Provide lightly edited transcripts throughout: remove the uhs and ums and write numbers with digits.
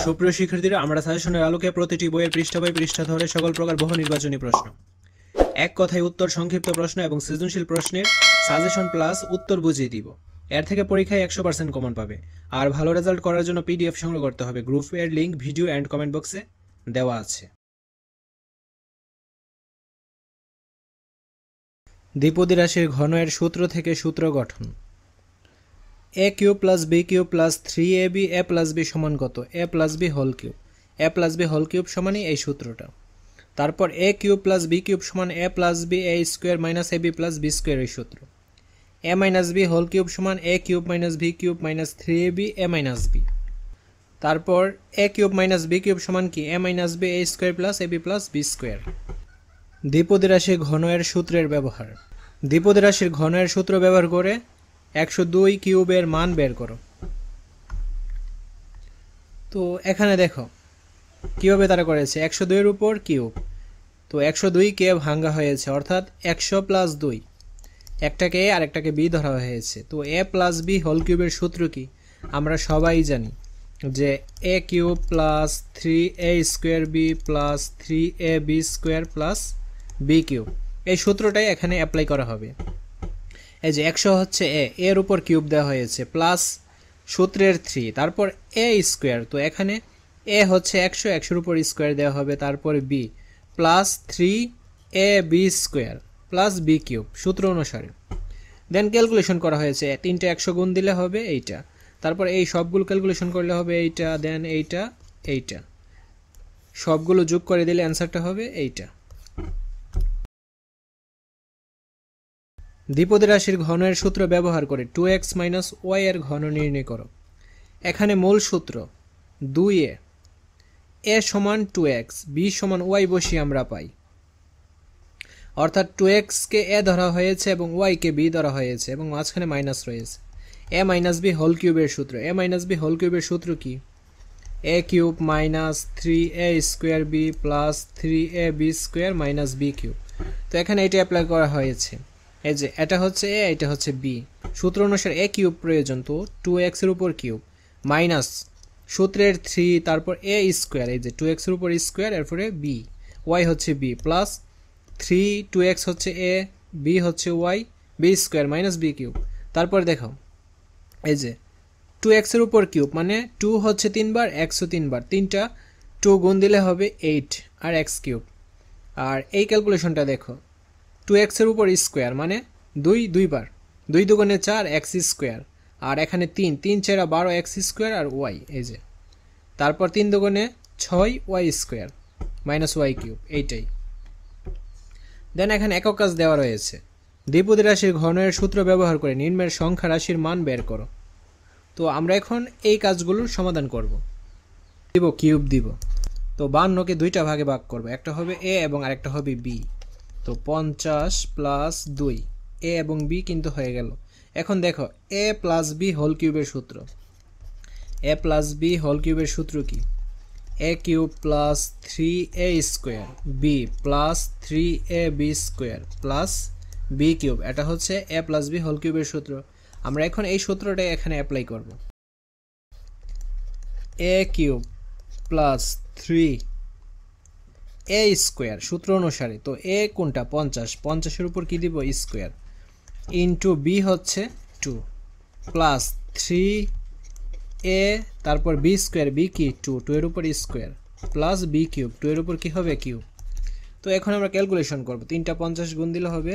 সুপ্রিয় শিক্ষার্থীরা, আমরা সাজেশনের আলোকে প্রতিটি বইয়ের পৃষ্ঠা বাই পৃষ্ঠা ধরে সকল প্রকার বহু নির্বাচনী প্রশ্ন, এক কথায় উত্তর, সংক্ষিপ্ত প্রশ্ন এবং সৃজনশীল প্রশ্নের সাজেশন প্লাস উত্তর বুঝিয়ে দিব। এর থেকে পরীক্ষায় 100% কমন পাবে। আর ভালো রেজাল্ট করার জন্য পিডিএফ সংগ্রহ করতে হবে। গ্রুপ এর লিঙ্ক ভিডিও অ্যান্ড কমেন্ট বক্সে দেওয়া আছে। দ্বিপদী রাশির ঘন এর সূত্র থেকে সূত্র গঠন। A cube plus b cube plus 3ab a plus b সমান কত? A plus b whole cube. A plus b whole cube সমানই এই সূত্রটা। তারপর a cube plus b cube সমান a plus b a square minus a b plus b square এই সূত্র। A minus b whole cube সমান a cube minus b cube minus 3ab a minus b. তারপর a cube minus b cube সমান কি? A minus b a square plus a b plus b square. দ্বিপদী রাশির ঘন এর সূত্রের ব্যবহার। দ্বিপদী রাশির ঘন এর সূত্র ব্যবহার করে 102 কিউবের মান বের করো। তো এখানে দেখো কিভাবে তারা করেছে। 102 এর উপর কিউব, তো 102 কে ভাঙ্গা হয়েছে, অর্থাৎ 100 প্লাস 2, একটাকে এ আর একটাকে বি ধরা হয়েছে। তো এ প্লাস বি হোল কিউবের সূত্র কি? আমরা সবাই জানি যে a cube plus 3a square b plus 3ab square plus b cube. এই সূত্রটাই এখানে অ্যাপ্লাই করা হবে। এই যে 100 হচ্ছে এর উপর কিউব দেওয়া হয়েছে, প্লাস সূত্রের 3, তারপর এ স্কোয়ার, তো এখানে এ হচ্ছে 100 উপর স্কোয়ার দেওয়া হবে, তারপরে b plus 3ab square plus b cube সূত্র অনুসারে। দেন ক্যালকুলেশন করা হয়েছে, তিনটে 100 গুণ দিলে হবে এইটা, তারপর এই সবগুলো ক্যালকুলেশন করলে হবে এইটা, দেন এইটা সবগুলো যোগ করে দিলে অ্যান্সারটা হবে এইটা। দ্বিপদী রাশির ঘনের সূত্র ব্যবহার করে 2x মাইনাস ওয়াই এর ঘন নির্ণয় করো। এখানে মূল সূত্র 2a, এ সমান 2x, বি সমান ওয়াই বসিয়ে আমরা পাই, অর্থাৎ 2x কে এ ধরা হয়েছে এবং ওয়াই কে বি ধরা হয়েছে এবং মাঝখানে মাইনাস রয়েছে। এ মাইনাস বি হোল কিউবের সূত্র। এ মাইনাস বি হোল কিউবের সূত্র কি? A cube minus 3a square b plus 3ab square minus b cube. তো এখানে এটা অ্যাপ্লাই করা হয়েছে। এই যে এটা হচ্ছে এ, এটা হচ্ছে বি, সূত্র অনুসারে এ কিউব প্রয়োজন, তো 2x এর উপর কিউব মাইনাস সূত্রের 3, তারপর এ স্কোয়ার, এই যে 2x এর উপর স্কোয়ার, এরপরে বি, ওয়াই হচ্ছে বি, প্লাস 3 2x হচ্ছে এ, বি হচ্ছে y, b square minus b cube. তারপর দেখো এই যে 2x এর উপর কিউব মানে 2 হচ্ছে 3 বার, xও 3 বার, তিনটা 2 গুণ দিলে হবে 8 আর x কিউব। আর এই ক্যালকুলেশনটা দেখো, 2x এর উপর স্কোয়ার মানে 2 বার, 2 দুগুণে 4 x স্কোয়ার, আর এখানে 3 4 12 x স্কোয়ার আর ওয়াই, এই যে তারপর 3 দুগুণে 6 y square minus y cube, এইটাই। দেন এখানে একক কাজ দেওয়া রয়েছে, দ্বিপদী রাশির ঘনের সূত্র ব্যবহার করে নিম্নের সংখ্যা রাশির মান বের করো। তো আমরা এখন এই কাজগুলোর সমাধান করব। দিব কিউব দিব, তো 52কে দুইটা ভাগে ভাগ করব, একটা হবে এ এবং আরেকটা হবে বি। তো 50 প্লাস 2, এ এবং বি কিন্তু হয়ে গেল। এখন দেখো এ প্লাস বি হোল কিউবের সূত্র। এ প্লাস বি হোল কিউবের সূত্র কি? A cube plus 3a square b plus 3ab square plus b cube, এটা হচ্ছে এ প্লাস বি হোল কিউবের সূত্র। আমরা এখন এই সূত্রটাই এখানে অ্যাপ্লাই করব। A cube plus 3a square সূত্র অনুসারে, তো এ কোনটা? 50 উপর কি দিব? স্কোয়ার, ইন্টু বি হচ্ছে 2 প্লাস 3a, তারপর বি স্কোয়ার, বি কি 2 এর উপর স্কোয়ার প্লাস বি কিউব, 2 এর উপর কি হবে? কিউব। তো এখন আমরা ক্যালকুলেশন করব, তিনটা 50 গুণ দিলে হবে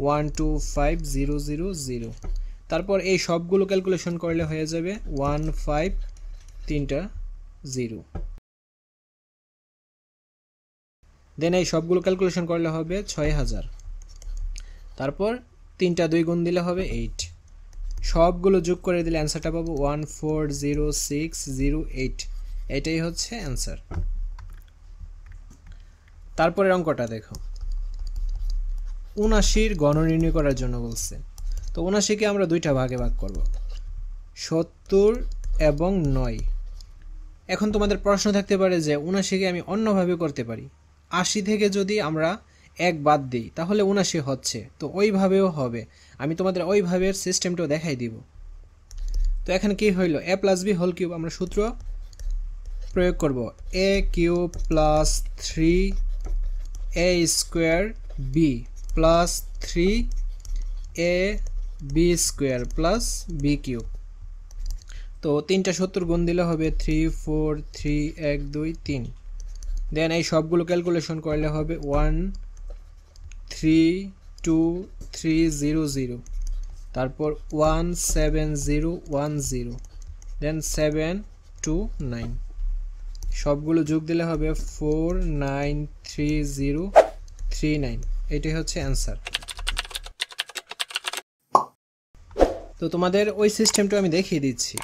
125,000। তারপর এই সবগুলো ক্যালকুলেশন করলে হয়ে যাবে 15,0। দেন এই সবগুলো ক্যালকুলেশন করলে হবে 6000, তারপর 2 গুণ দিলে হবে 8, সবগুলো যোগ করে দিলে অ্যান্সারটা পাবো 140608। এটাই হচ্ছে অ্যান্সার। তারপরের অঙ্কটা দেখো, 79 গণ নির্ণয় করার জন্য বলছে। তো 79কে আমরা দুইটা ভাগে ভাগ করব, 70 এবং 9। এখন তোমাদের প্রশ্ন থাকতে পারে যে 79কে আমি অন্যভাবে করতে পারি, 80 থেকে যদি আমরা 1 বাদ দিই তাহলে 79 হচ্ছে, তো ওইভাবেও হবে। আমি তোমাদের ওইভাবে সিস্টেমটাও দেখাই দিব। তো এখানে কি হইল? A plus b whole cube, আমরা সূত্র প্রয়োগ করব a cube plus 3 a square b plus 3 a b square plus b cube. তো 3টা সূত্র গুণ দিলে হবে 3 4 3 1 2 3। দেন এই সবগুলো ক্যালকুলেশন করলে হবে 1 3 2 3 0 0, তারপর 1 7 0 1 0, দেন 7 2 9। সবগুলো যোগ দিলে হবে 4 9 3 0 3 9। এটাই হচ্ছে অ্যান্সার। তো তোমাদের ওই সিস্টেমটা আমি দেখিয়ে দিচ্ছি।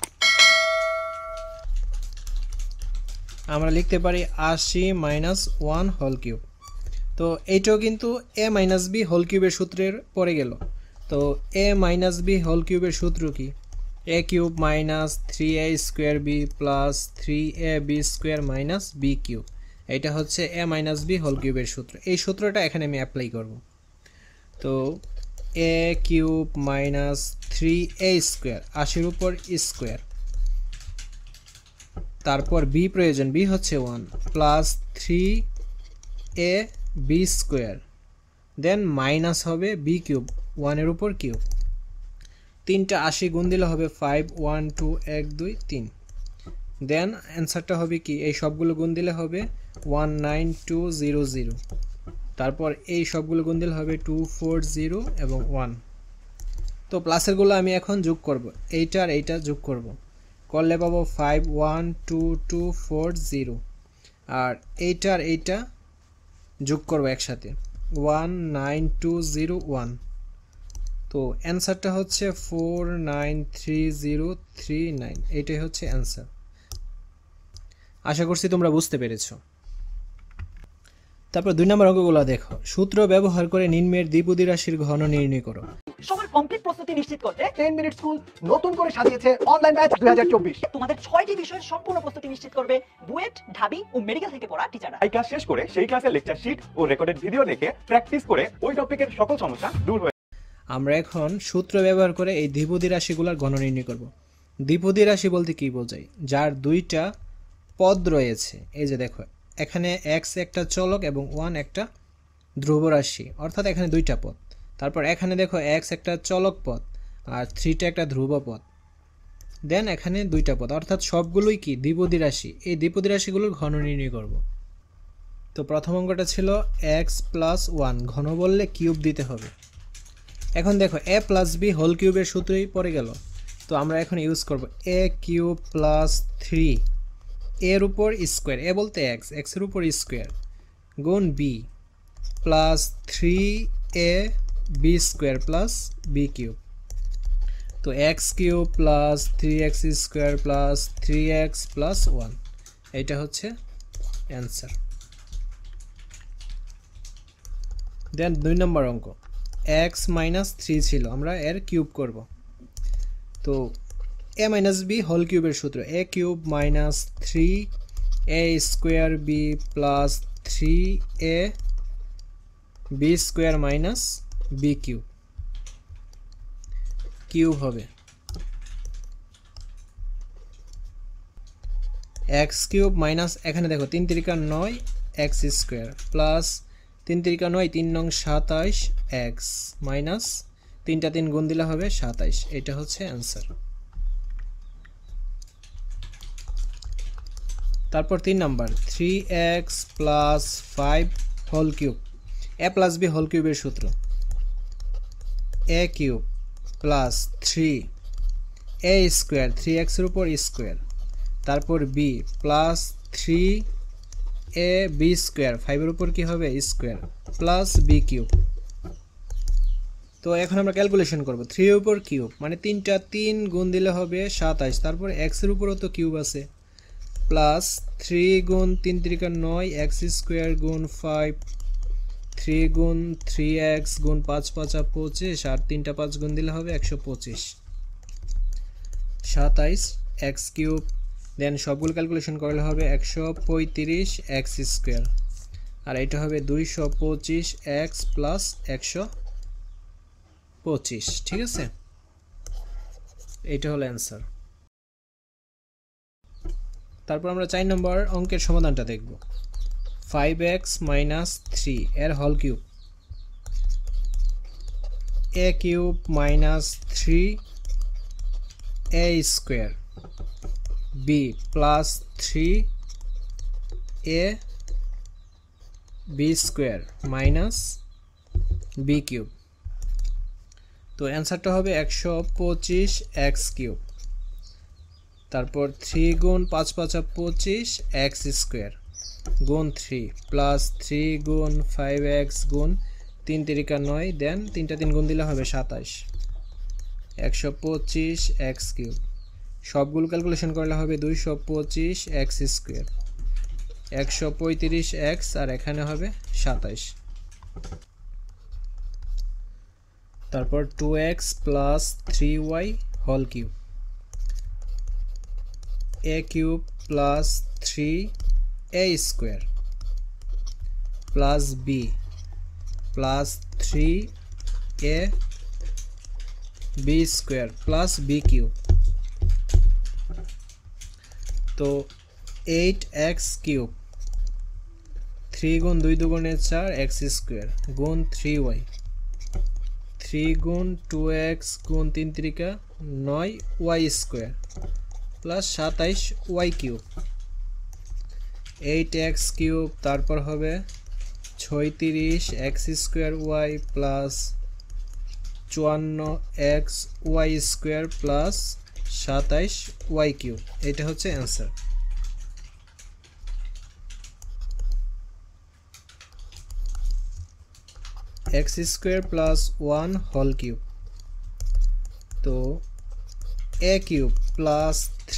আমরা লিখতে পারি 80 মাইনাস 1 হোল কিউব। তো এইটাও কিন্তু এ মাইনাস বি হোল কিউবের সূত্রের পরে গেল। তো এ মাইনাস বি হোল কিউবের সূত্র কি? A cube minus 3a square b plus 3ab square minus b cube. এটা হচ্ছে এ মাইনাস বি হোল কিউবের সূত্র। এই সূত্রটা এখানে আমি অ্যাপ্লাই করব। তো a cube minus 3a square 80-এর উপর স্কোয়ার, তারপর বি প্রয়োজন, বি হচ্ছে 1 plus 3a b square, then minus হবে বি কিউব 1-এর উপর কিউব। 3টা 80 গুণ দিলে হবে 5 1 2 1 2 3। দেন অ্যান্সারটা হবে কি? এই সবগুলো গুণ দিলে হবে 19200। তারপর এই সবগুলো গুণ দিলে হবে 240 এবং 1। তো প্লাসেরগুলো আমি এখন যোগ করব, এইটা আর এইটা যোগ করব, করলে পাবো 512240। আর এইটা আর এইটা যোগ করব একসাথে 19201। তো অ্যান্সারটা হচ্ছে 493039। এইটাই হচ্ছে অ্যান্সার। আশা করছি তোমরা বুঝতে পেরেছো। তারপর 2 নম্বর অঙ্কগুলো দেখো। সূত্র ব্যবহার করে নিম্নের দ্বিপদী রাশির ঘন নির্ণয় করো। সবার কমপ্লিট প্রস্তুতি নিশ্চিত করতে 10 মিনিট স্কুল নতুন করে সাজিয়েছে অনলাইন ব্যাচ 2024। তোমাদের 6টি বিষয়ের সম্পূর্ণ প্রস্তুতি নিশ্চিত করবে বুয়েট, ঢাবি ও মেডিকেল থেকে পড়া টিচাররা। এই ক্লাস শেষ করে সেই ক্লাসের লেকচার শিট ও রেকর্ডেড ভিডিও দেখে প্র্যাকটিস করে ওই টপিকের সকল সমস্যা দূর হয়ে। আমরা এখন সূত্র ব্যবহার করে এই দ্বিপদী রাশিগুলোর ঘন নির্ণয় করব। দ্বিপদী রাশি বলতে কি বোঝায়? যার দুইটা পদ রয়েছে। এই যে দেখো, এখানে x একটা চলক এবং 1 একটা ধ্রুব রাশি, অর্থাৎ এখানে দুইটা পদ। তারপর এখানে দেখো x একটা চলক পদ আর 3টা একটা ধ্রুব পদ। দেন এখানে দুইটা পদ, অর্থাৎ সবগুলোই কি দ্বিপদী রাশি। এই দ্বিপদী রাশিগুলোর ঘন নির্ণয় করব। তো প্রথম অঙ্কটা ছিল x প্লাস 1, ঘন বললে কিউব দিতে হবে। এখন দেখো a প্লাস বি হোল কিউবের সূত্রই পড়ে গেল। তো আমরা এখন ইউজ করব a কিউব প্লাস 3 এর উপর স্কোয়ার, এ বলতে x, এর উপর স্কোয়ার গুণ b plus 3a b square plus b cube. তো x cube plus 3x square plus 3x plus 1। এইটা হচ্ছে অ্যান্সার। দেন 2 নম্বর অঙ্ক, x মাইনাস 3 ছিল, আমরা এর কিউব করব। তো a মাইনাস বি হোল কিউবের সূত্র a cube minus 3a square b plus 3a b square minus b cube. Cube হবে x কিউব মাইনাস, এখানে দেখো 3 3 9 x স্কোয়ার প্লাস 3 3 9 3 নং 27 x মাইনাস 3টা 3 গুণ দিলে হবে 27। এটা হচ্ছে অ্যান্সার। তারপর 3 number 3x plus 5 whole cube, a plus b whole কিউবের সূত্র a cube plus 3a square 3x এর উপর স্কোয়ার, তারপর b plus 3a b square 5 এর উপর কি হবে স্কোয়ার প্লাস বি কিউব। তো এখন আমরা ক্যালকুলেশন করব 3 এর উপর কিউব মানে 3টা 3 গুণ দিলে হবে 27, তারপর x এর উপরও তো কিউব আছে, প্লাস 3 গুণ 3 3 9 x স্কোয়ার গুণ 5, 3 গুণ 3x গুণ 5 5 25, আর 3টা 5 গুণ দিলে হবে 125, 27 x কিউব। দেন সবগুলো ক্যালকুলেশন করলে হবে 135 x স্কোয়ার, আর এটা হবে 225 x প্লাস 125। ঠিক আছে, এটা হলো অ্যান্সার। তারপর আমরা 4 নম্বর অঙ্কের সমাধানটা দেখব। 5x - 3 এর whole cube, a cube minus 3a square b plus 3a b square minus b cube. তো অ্যান্সারটা হবে 125x কিউব। তারপর 3 গুণ 5 5 25 x স্কোয়ার গুণ 3 প্লাস 3 গুণ 5x গুণ 3 3 9, দেন 3টা 3 গুণ দিলে হবে 27, 125x কিউব। সবগুলো ক্যালকুলেশন করলে হবে 225x স্কোয়ার, 135x আর এখানে হবে 27। তারপর 2x plus 3y whole cube, a cube plus 3a square plus b plus 3a b square plus b cube. তো 8x কিউব, 3 গুণ 2 দুগুণে 4 x স্কোয়ার গুণ 3y, 3 গুণ 2x গুণ 3 3 9 y square plus 27 y cube. 8x cube, তারপর হবে 36 x square y plus 54 x y square plus 27 y cube. এটা হচ্ছে answer. x square plus 1 whole cube, তো a cube plus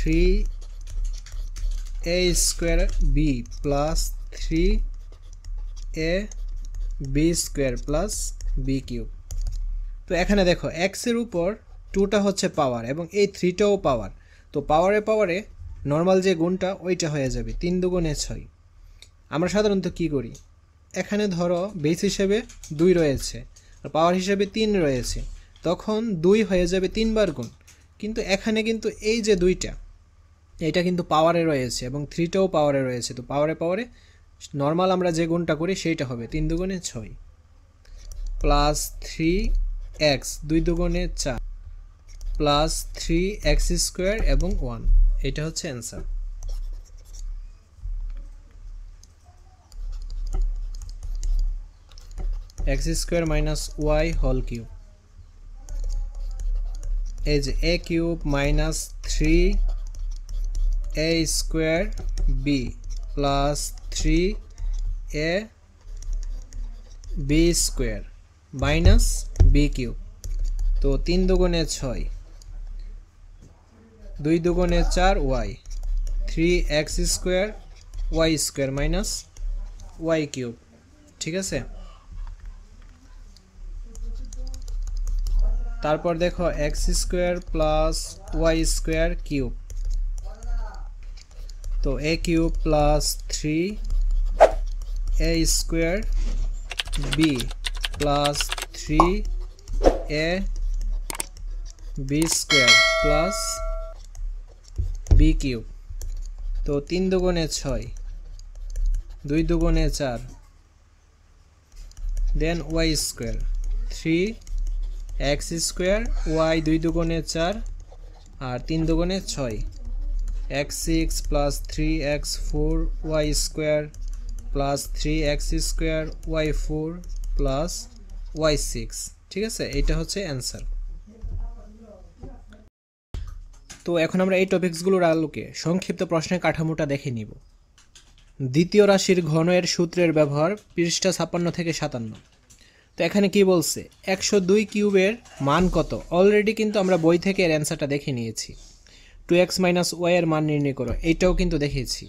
3a square b plus 3a b square plus b cube. তো এখানে দেখো x এর উপর 2টা হচ্ছে পাওয়ার এবং এই 3টাও পাওয়ার, তো পাওয়ারে নর্মাল যে গুণটা ওইটা হয়ে যাবে, 3 দুগুণে 6। আমরা সাধারণত কি করি, এখানে ধরো বেস হিসেবে 2 রয়েছে আর পাওয়ার হিসেবে 3 রয়েছে, তখন 2 হয়ে যাবে 3 বার গুণ, কিন্তু এখানে কিন্তু এই যে 2টা এটা কিন্তু পাওয়ারে রয়েছে এবং 3টাও পাওয়ারে রয়েছে, তো পাওয়ারে নর্মাল আমরা যে গুণটা করি সেইটা হবে 3 দুগুণে 6 প্লাস 3x 2 দুগুণে 4 প্লাস 3x স্কোয়ার এবং 1। এটা হচ্ছে answer. x square minus y whole cube, এই যে a cube minus 3a square b plus 3a b square minus b cube. তো 3 দুগুণে 6, 2 দুগুণে 4 y, 3x square y square minus y cube. ঠিক আছে, তারপর দেখো x square plus y square cube, তো a cube plus 3a square b plus 3a b square plus b cube. তো 3 দুগুণে 6, 2 দুগুণে 4, then y square 3x square y 2 দুগুণে 4 আর 3 দুগুণে 6, x6 plus 3x4 y square plus 3x square y4 plus y6। ঠিক আছে, এটা হচ্ছে অ্যান্সার। তো এখন আমরা এই টপিকসগুলোর আলোকে সংক্ষিপ্ত প্রশ্নের কাঠামোটা দেখে নিব। দ্বিতীয় রাশির ঘনের সূত্রের ব্যবহার, পৃষ্ঠা 56 থেকে 57। তো এখানে কি বলছে, 102 কিউবের মান কত? অলরেডি কিন্তু আমরা বই থেকে এর অ্যান্সারটা দেখে নিয়েছি। 2x - y এর মান নির্ণয় করো, এইটাও কিন্তু দেখেছি।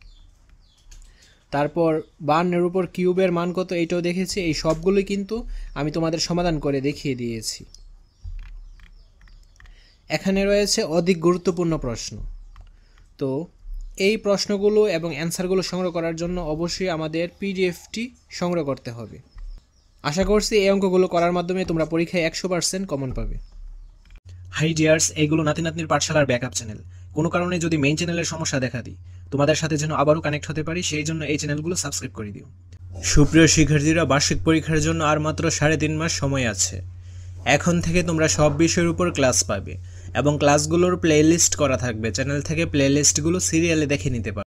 তারপর 52 এর উপর কিউবের মান কত, এইটাও দেখেছি। এই সবগুলোই কিন্তু আমি তোমাদের সমাধান করে দেখিয়ে দিয়েছি। এখানে রয়েছে অধিক গুরুত্বপূর্ণ প্রশ্ন। তো এই প্রশ্নগুলো এবং অ্যান্সারগুলো সংগ্রহ করার জন্য অবশ্যই আমাদের পিডিএফটি সংগ্রহ করতে হবে। আশা করছি এই অঙ্কগুলো করার মাধ্যমে তোমরা পরীক্ষায় 100% কমন পাবে। হাই ডিয়ার্স, এইগুলো নাতি নাতনির পাঠশালার ব্যাকআপ চ্যানেল। কোনো কারণে যদি মেইন চ্যানেলের সমস্যা দেখা দিই তো তোমাদের সাথে যেন আবারও কানেক্ট হতে পারি, সেই জন্য এই চ্যানেলগুলো সাবস্ক্রাইব করে দিও। সুপ্রিয় শিক্ষার্থীরা, বার্ষিক পরীক্ষার জন্য আর মাত্র 3.5 মাস সময় আছে। এখন থেকে তোমরা সব বিষয়ের উপর ক্লাস পাবে এবং ক্লাসগুলোর প্লেলিস্ট করা থাকবে। চ্যানেল থেকে প্লেলিস্টগুলো সিরিয়ালে দেখে নিতে পারো।